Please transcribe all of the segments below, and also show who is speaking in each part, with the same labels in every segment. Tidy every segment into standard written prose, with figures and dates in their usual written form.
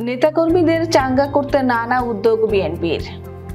Speaker 1: নেতাকর্মীদের চাঙ্গা করতে নানা উদ্যোগ বিএনপির।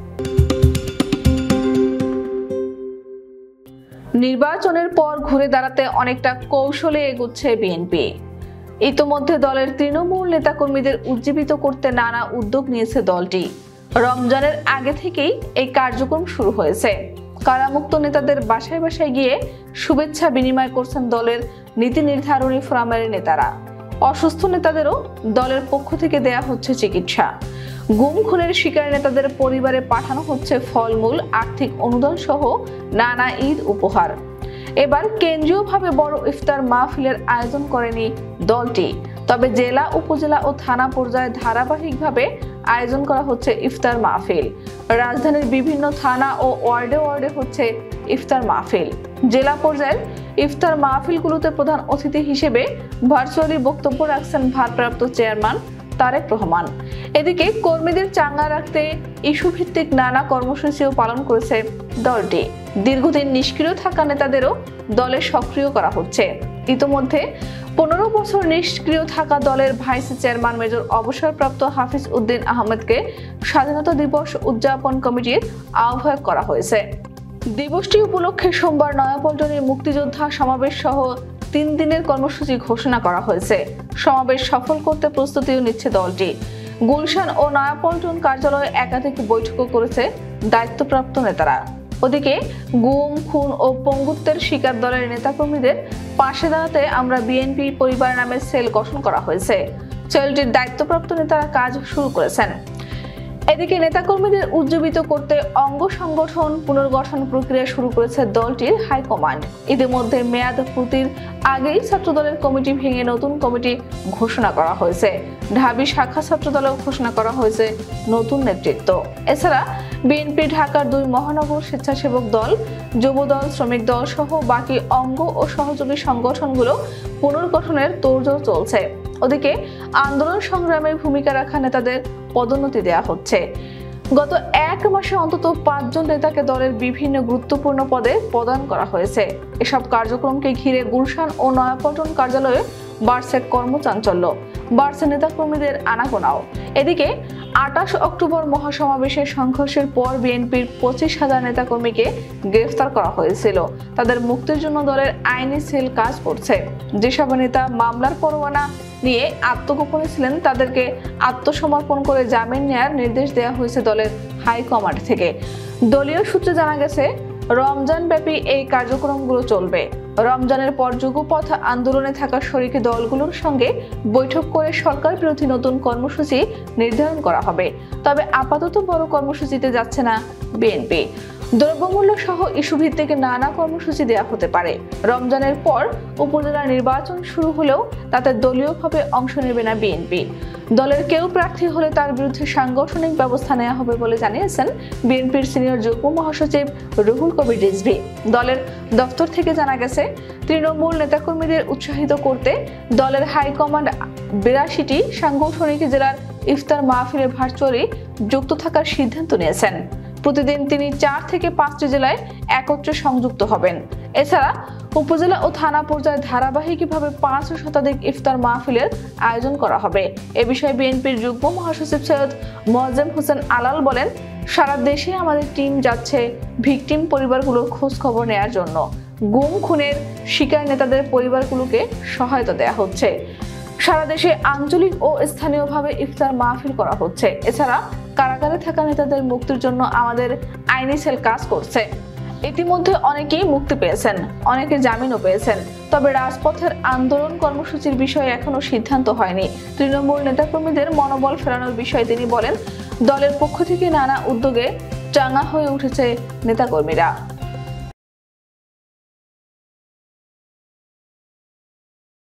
Speaker 1: নির্বাচনের পর ঘুরে দাঁড়াতে অনেকটা কৌশলে এগোচ্ছে বিএনপি। ইতোমধ্যে দলের তৃণমূল নেতাকর্মীদের উজ্জীবিত করতে নানা উদ্যোগ নিয়েছে দলটি। রমজানের আগে থেকেই এই কার্যক্রম শুরু হয়েছে। কারামুক্ত নেতাদের বাসায় বাসায় গিয়ে শুভেচ্ছা বিনিময় করছেন দলের নীতি নির্ধারণী ফোরামের নেতারা। অসুস্থ নেতাদেরও দলের পক্ষ থেকে দেয়া হচ্ছে চিকিৎসা। গুম খুনের শিকার নেতাদের পরিবারে পাঠানো হচ্ছে ফলমূল, আর্থিক অনুদান সহ নানা ঈদ উপহার। এবার কেন্দ্রীয়ভাবে বড় ইফতার মাহফিলের আয়োজন করেনি দলটি, তবে জেলা, উপজেলা ও থানা পর্যায়ে ধারাবাহিকভাবে আয়োজন করা হচ্ছে ইফতার মাহফিল। রাজধানীর বিভিন্ন থানা ও ওয়ার্ডে ওয়ার্ডে হচ্ছে ইফতার মাহফিল। জেলা পর্যায়ের ইফতার মাহফিলগুলোতে প্রধান অতিথি হিসেবে ভার্চুয়ালি বক্তব্য রাখছেন ভারপ্রাপ্ত চেয়ারম্যান তারেক রহমান। এদিকে কর্মীদের চাঙ্গা রাখতে ইস্যু ভিত্তিক নানা কর্মসূচিও পালন করেছে দলটি। দীর্ঘদিন নিষ্ক্রিয় থাকা নেতাদেরও দলে সক্রিয় করা হচ্ছে। ইতোমধ্যে 15 বছর নিষ্ক্রিয় থাকা দলের ভাইস চেয়ারম্যান মেজর অবসরপ্রাপ্ত হাফিজ উদ্দিন আহমেদকে স্বাধীনতা দিবস উদযাপন কমিটির আহ্বায়ক করা হয়েছে। দিবসটি উপলক্ষে সোমবার নয়াপল্টনে মুক্তিযোদ্ধা সমাবেশ সহ 3 দিনের কর্মসূচি ঘোষণা করা হয়েছে। সমাবেশ সফল করতে প্রস্তুতিও নিচ্ছে দলটি। গুলশান ও নয়াপল্টন কার্যালয়ে একাধিক বৈঠকও করেছে দায়িত্বপ্রাপ্ত নেতারা। ওদিকে গুম, খুন ও পঙ্গুত্বের শিকার দলের নেতাকর্মীদের পাশে দাঁড়াতে আমরা বিএনপি পরিবার নামে সেল গঠন করা হয়েছে। সেলটির দায়িত্বপ্রাপ্ত নেতারা কাজ শুরু করেছেন। এদিকে নেতাকর্মীদের উজ্জীবিত করতে অঙ্গ সংগঠন পুনর্গঠন প্রক্রিয়া শুরু করেছে দলটির হাইকমান্ড। ইতিমধ্যে মেয়াদ পূর্তির আগেই ছাত্রদলের কমিটি ভেঙে নতুন কমিটি ঘোষণা করা হয়েছে। ঢাবি শাখা ছাত্রদলেও ঘোষণা করা হয়েছে নতুন নেতৃত্ব। এছাড়া বিএনপি ঢাকার 2 মহানগর স্বেচ্ছাসেবক দল, যুব দল, শ্রমিক দল সহ বাকি অঙ্গ ও সহযোগী সংগঠনগুলো পুনর্গঠনের তোড়জোড় চলছে। ওদিকে আন্দোলন সংগ্রামের ভূমিকা রাখা নেতাদের পদোন্নতি দেওয়া হচ্ছে। গত 1 মাসে অন্তত 5 জন নেতাকে দলের বিভিন্ন গুরুত্বপূর্ণ পদে প্রদান করা হয়েছে। এসব কার্যক্রমকে ঘিরে গুলশান ও নয়াপল্টন কার্যালয়ে বাড়ছে কর্মচাঞ্চল্য, বাড়ছে নেতাকর্মীদের আনাগোনাও। এদিকে 28 অক্টোবর মহাসমাবেশের সংঘর্ষের পর বিএনপির 25,000 নেতাকর্মীকে গ্রেফতার করা হয়েছিল। তাদের মুক্তির জন্য দলের আইনি সেল কাজ করছে। যেসব নেতা মামলার পরোয়ানা নিয়ে আত্মগোপনে ছিলেন তাদেরকে আত্মসমর্পণ করে জামিন নেওয়ার নির্দেশ দেওয়া হয়েছে দলের হাইকমান্ড থেকে। দলীয় সূত্রে জানা গেছে, রমজান ব্যাপী এই কার্যক্রমগুলো চলবে। রমজানের পর যুগপথ আন্দোলনে থাকা শরিকি দলগুলোর সঙ্গে বৈঠক করে সরকার বিরোধী নতুন কর্মসূচি নির্ধারণ করা হবে। তবে আপাতত বড় কর্মসূচিতে যাচ্ছে না বিএনপি। দ্রব্যমূল্য সহ ইস্যু ভিত্তিক নানা কর্মসূচি দেওয়া হতে পারে। রমজানের পর উপজেলা নির্বাচন শুরু হলেও তাতে দলীয়ভাবে অংশ নেবে না বিএনপি। দলের কেউ প্রার্থী হলে তার বিরুদ্ধে সাংগঠনিক ব্যবস্থা নেওয়া হবে বলে জানিয়েছেন বিএনপির সিনিয়র যুগ্ম মহাসচিব রুহুল কবির রিজভী। দলের দপ্তর থেকে জানা গেছে, তৃণমূল নেতাকর্মীদের উৎসাহিত করতে দলের হাইকমান্ড 82টি সাংগঠনিক জেলার ইফতার মাহফিলে ভার্চুয়ালি যুক্ত থাকার সিদ্ধান্ত নিয়েছেন। প্রতিদিন তিনি 4 থেকে 5টি জেলায় একত্রে সংযুক্ত হবেন। এছাড়া উপজেলা ও থানা পর্যায়ে ধারাবাহিকভাবে 5 শতাধিক ইফতার মাহফিলের আয়োজন করা হবে। এ বিষয়ে বিএনপির যুগ্ম মহাসচিব সৈয়দ মোয়াজ্জেম হোসেন আলাল বলেন, সারা দেশে আমাদের টিম যাচ্ছে ভিকটিম পরিবারগুলোর খোঁজ খবর নেওয়ার জন্য। গুম খুনের শিকার নেতাদের পরিবারগুলোকে সহায়তা দেওয়া হচ্ছে। সারা দেশে আঞ্চলিক ও স্থানীয়ভাবে ইফতার মাহফিল করা হচ্ছে। এছাড়া কারাগারে থাকা নেতাদের মুক্তির জন্য আমাদের আইনি সেল কাজ করছে। ইতিমধ্যে অনেকেই মুক্তি পেয়েছেন, অনেকে জামিনও পেয়েছেন। তবে রাজপথের আন্দোলন কর্মসূচির বিষয়ে এখনো সিদ্ধান্ত হয়নি। তৃণমূল নেতাকর্মীদের মনোবল ফেরানোর বিষয়ে তিনি বলেন, দলের পক্ষ থেকে নানা উদ্যোগে চাঙ্গা হয়ে উঠেছে নেতাকর্মীরা।